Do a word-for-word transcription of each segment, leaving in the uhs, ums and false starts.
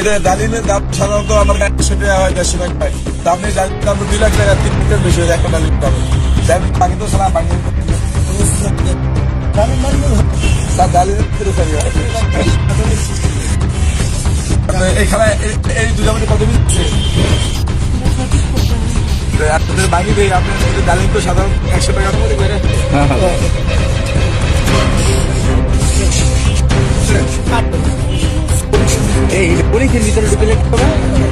এটা ডালিমের দাম সাধারণত আমার একশো টাকা হয়, দেড়শো টাকা হয়। আপনি ডালিমের দাম দুই লাখ টাকা, তিন লিটার বেশি হয় একটা ডালিমের দাম। বাকি তো সারা বাকি এখানে এই দুটা মধ্যে কত দিচ্ছে আপনাদের বাকি দেয়? আপনার ডালিম তো সাধারণ একশো টাকা করে বেড়ে। এই পরীক্ষার ভিতরে ঢুকে যেতে হবে।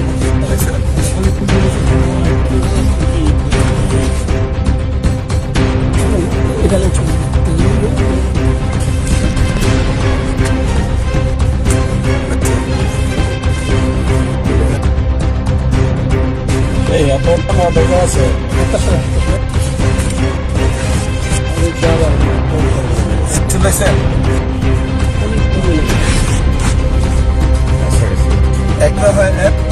এই এত দেখা আছে একটা হয়